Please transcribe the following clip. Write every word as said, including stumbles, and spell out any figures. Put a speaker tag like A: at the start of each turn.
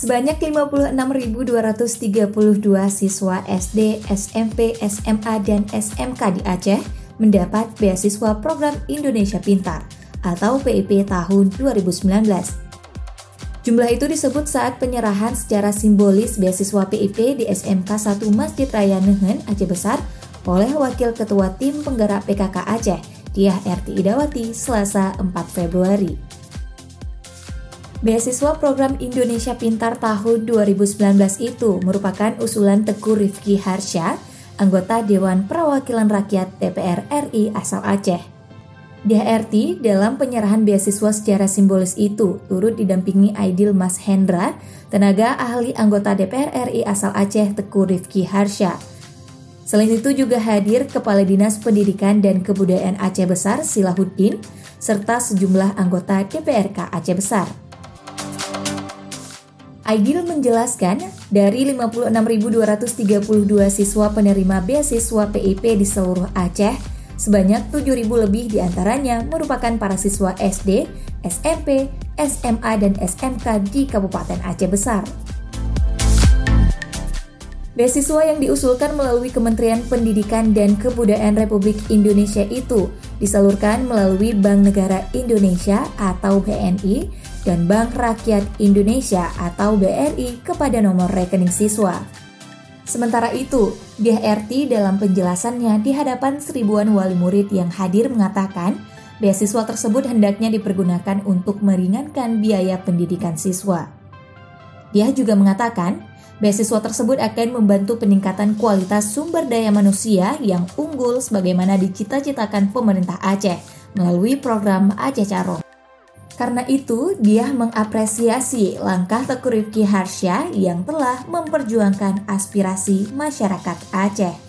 A: Sebanyak lima puluh enam ribu dua ratus tiga puluh dua siswa S D, S M P, S M A, dan S M K di Aceh mendapat beasiswa program Indonesia Pintar atau P I P tahun dua ribu sembilan belas. Jumlah itu disebut saat penyerahan secara simbolis beasiswa P I P di S M K satu Masjid Raya Nehen, Aceh Besar oleh Wakil Ketua Tim Penggerak P K K Aceh, Diah R T Idawati, Selasa empat Februari. Beasiswa program Indonesia Pintar tahun dua ribu sembilan belas itu merupakan usulan Teguh Rifki Harsha, anggota Dewan Perwakilan Rakyat D P R R I asal Aceh. Diah R T dalam penyerahan beasiswa secara simbolis itu turut didampingi Aidil Mas Hendra, tenaga ahli anggota D P R R I asal Aceh Teguh Rifki Harsha. Selain itu juga hadir Kepala Dinas Pendidikan dan Kebudayaan Aceh Besar Silahuddin, serta sejumlah anggota D P R K Aceh Besar. Aidil menjelaskan, dari lima puluh enam ribu dua ratus tiga puluh dua siswa penerima beasiswa P I P di seluruh Aceh, sebanyak tujuh ribu lebih diantaranya merupakan para siswa S D, S M P, S M A, dan S M K di Kabupaten Aceh Besar. Beasiswa yang diusulkan melalui Kementerian Pendidikan dan Kebudayaan Republik Indonesia itu disalurkan melalui Bank Negara Indonesia atau B N I dan Bank Rakyat Indonesia atau B R I kepada nomor rekening siswa. Sementara itu, Diah R T dalam penjelasannya di hadapan seribuan wali murid yang hadir mengatakan, beasiswa tersebut hendaknya dipergunakan untuk meringankan biaya pendidikan siswa. Dia juga mengatakan, beasiswa tersebut akan membantu peningkatan kualitas sumber daya manusia yang unggul sebagaimana dicita-citakan pemerintah Aceh melalui program Aceh Carong. Karena itu, dia mengapresiasi langkah Teguh Rifki Harsha yang telah memperjuangkan aspirasi masyarakat Aceh.